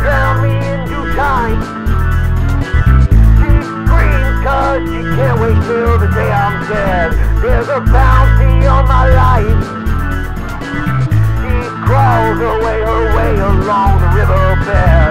drown me in due time. She screams 'cause she can't wait till the day I'm dead. There's a bounty on my life. She crawls her way along the riverbed.